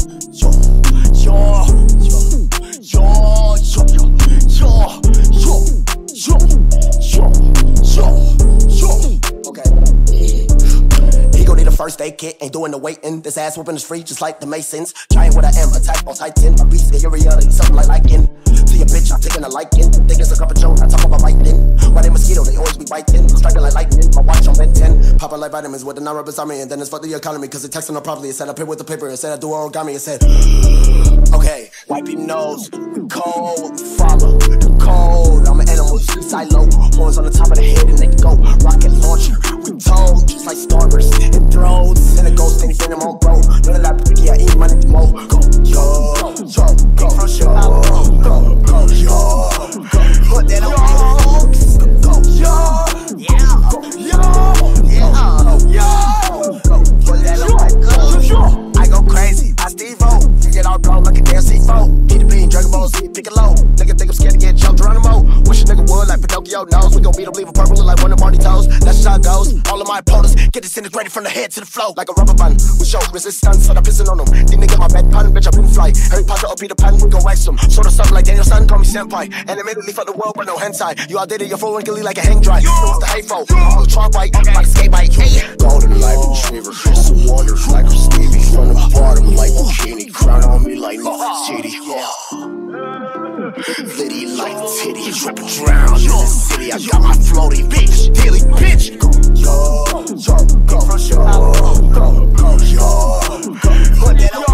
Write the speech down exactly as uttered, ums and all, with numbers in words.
yo, yo, yo, yo, yo, yo, yo, yo, yo, yo. Okay. He gon' need a first aid kit, ain't doing the waiting. This ass whooping is free, just like the Masons. Giant what I am, attack on Titan. My beast area, something like liking. To your bitch, I'm taking a liking. Think it's a cup of Joe, I talk about biting. Why they mosquito, they always be biting. Striking like lightning, my watch on Ben ten. Pop out like vitamins with the non beside me. And then it's fuck the economy, cause it texting up properly. It said I pay with the paper, it said I do origami. It said, okay, wipe your nose, we cold, follow the code. I'm an animal, you silo. Horns on the top of the head and they go. Rocket launcher, we told, just like Starburst. It throws, and it goes, then you bring them on, bro. None of that picky, I eat money to mo. Go, yo, yo, go, from Chicago. Go, go, yo, go, put that on. Go, yo, yeah, yo, yeah, yo, go, put that on. I go crazy, I Steve-O. You get all blown like a damn C four. Eat a bean, Dragon Ball Z, pick it low. Nigga think I'm scared to get jumped, Geronimo. Wish a nigga would like Pinocchio knows. We gon' beat him, leave him purple, look like one of Barney toes. That's just how it goes. All of my opponents get disintegrated from the head to the flow. Like a rubber band, we show resistance, so I'm pissing on them. These niggas my bed pan, bitch, I've been fly. Harry Potter or Peter Pan, we gon' wax them. Sort of something like Daniel Son, call me senpai. And immediately fuck the world, but no hentai. You outdated your phone wrinkly like a hang dry. You know what's the hateful? I'm a trunk bike, like a skate bike. Golden light retriever, it's the waters like I'm Stevie. From the bottom like bikini, crown on me like Nefertiti. Litty like titty, drip drown in the city. I got my floaty bitch, daily bitch. Go, yo, yo, go, yo, go, go, yo, go, put that on.